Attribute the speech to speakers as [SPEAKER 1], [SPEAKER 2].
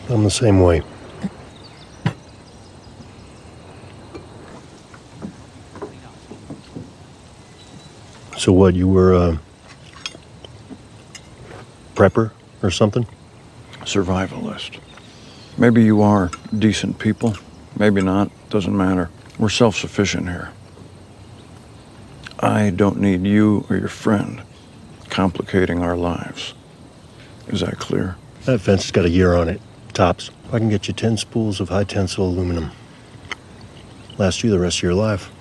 [SPEAKER 1] I'm the same way. So what, you were a prepper or something?
[SPEAKER 2] Survivalist. Maybe you are decent people, maybe not, doesn't matter. We're self-sufficient here. I don't need you or your friend complicating our lives. Is that clear?
[SPEAKER 1] That fence has got a year on it, tops. I can get you 10 spools of high-tensile aluminum. Last you the rest of your life.